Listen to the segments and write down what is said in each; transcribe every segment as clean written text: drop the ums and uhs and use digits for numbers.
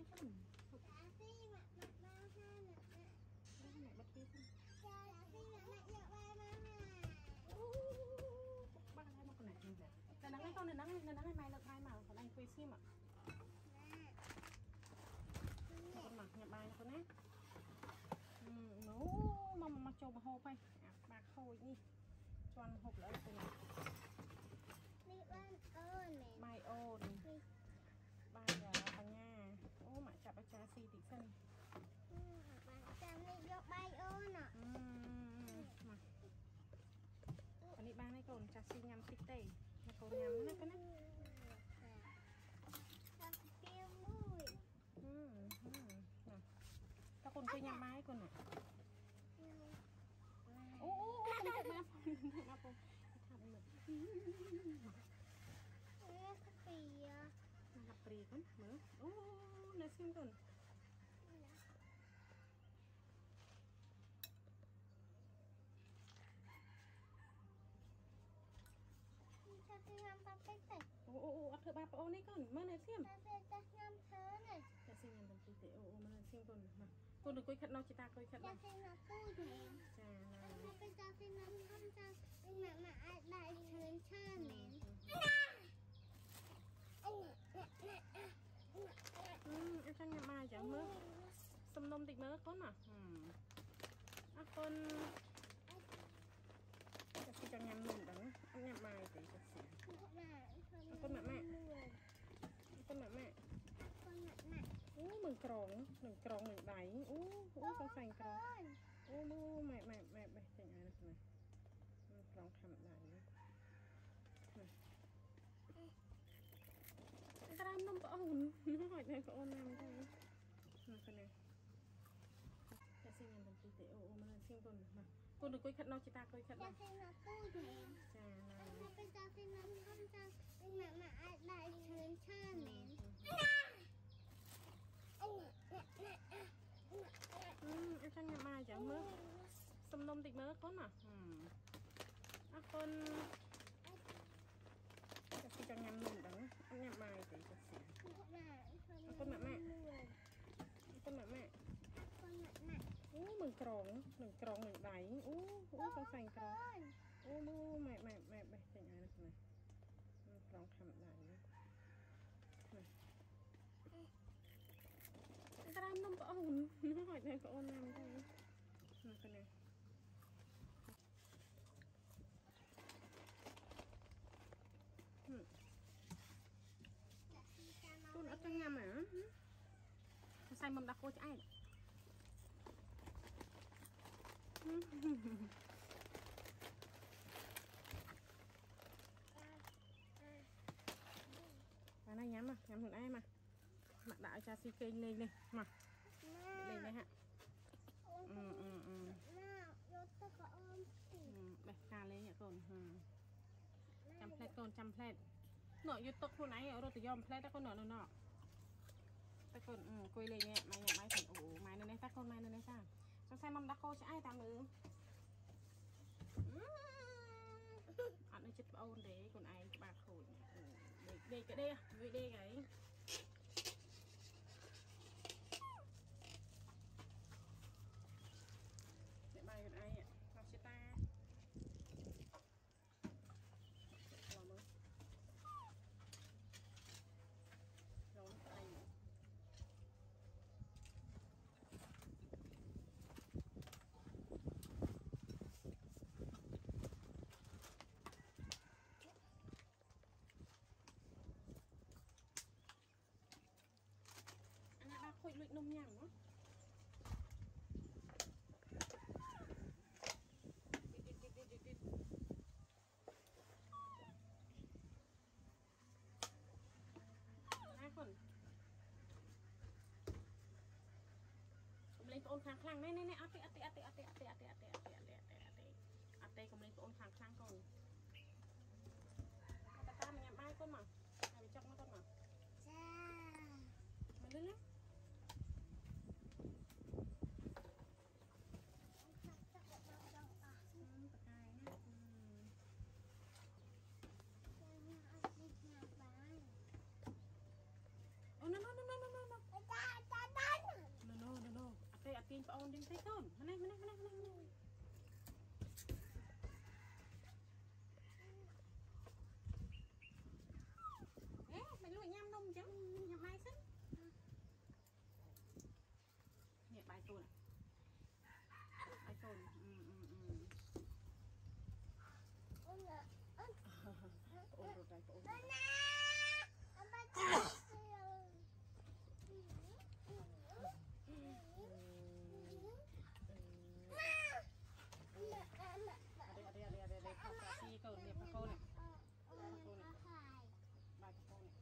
này con mẹ bật đi bác hai con này là nắng hay con này nắng hay mai lợn mai mà còn anh quay sim ạ con mặc nhập bài con nhé nấu mà trâu mà hộp hay bạc khôi đi cho ăn hộp nữa từ này bài ôn bài bằng nha ô mà chặt trà xì tí sân bay ôn à còn đi ba này còn trà xì nhằm tích tẩy mà còn nhằm nó cái này các con chơi nhằm mai con này ô con chơi mà con thằng mình gặp bì con mở ô này xem con ô thợ ba ô này con mơ này xem ta xem nhầm tí tệ ô mơ này xem con mà con đừng coi khát nó chỉ ta coi khát này chà em sang nhà mai chẳng mơ xâm nôm tịch mơ con mà con chỉ cho nhầm mình đắng ăn nhà mai thì con mẹ mừng crong mình đáy con xanh crong mẹ chỉnh ai này crong khẩm đáy cái đám nông ôn nó hỏi này có ôn làm thôi cái này ta xin nhận tí tệ ô mà xem con mà con đừng coi khát nó chỉ ta coi khát này chà em sang nhà mai chẳng mơ xâm nôm tịch mơ con mà con chỉ cho nhầm mình đắng ăn nhà mai thì con mẹ mừng crong mình đáy con xanh crong mẹ chỉnh ai này crong khẩm đáy cái đám nông ôn nó hỏi này có ôn làm thôi cái này con ở trong nhà mà xay mầm đặc cô cho ai và này nhắm thằng ai mà mặt đại cha si kênh lên mà lên đây hả đây cà lên nhỉ con trăm plate nội vô tục luôn ấy ở rồi từ dòng plate ta con nọ ta con quay lên nhẹ mai thành ủ mai này ta con mai này sao trong xe mâm đã cô sẽ ai tạm ư ăn nó chết ôn đấy còn ai bạc khổi đây cái đây với đây cái để bài còn ai ạ học sẽ ta rồi tay khôi lụy nông nhàng đó hai con lên ôn khang này ate còn lên ôn khang con ta mình nhắm ai con mà hay bị chọc nó con mà mình lên no. lên ôn đi thấy con mà này mày lụi nhâm nông chứ nhâm mai xích nhẹ bài tôi bài tôi ôn rồi đây ôn đây khâu cà si câu niệm khâu câu này bài câu này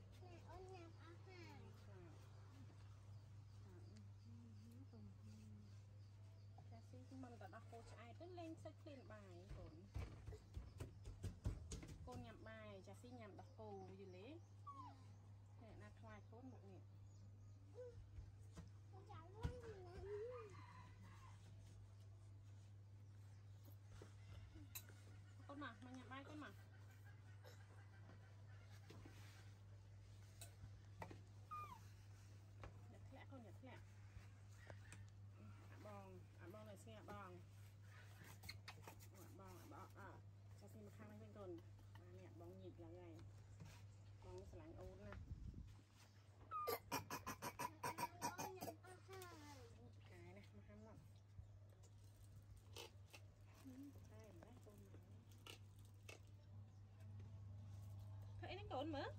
cà si mình đã đọc cô ai tới lên sách lên bài cô nhầm bài cà si nhầm đọc cô gì lấy để na khoai tốt một niệm con mà nhầm bài con mà nhật lẹ bong này xe bong cho xin một khang bên tuần nè bong nhịp là ngày bong sả lạnh ôn nè cái này mà ham lắm đây đấy tôm này thấy nó tốn mà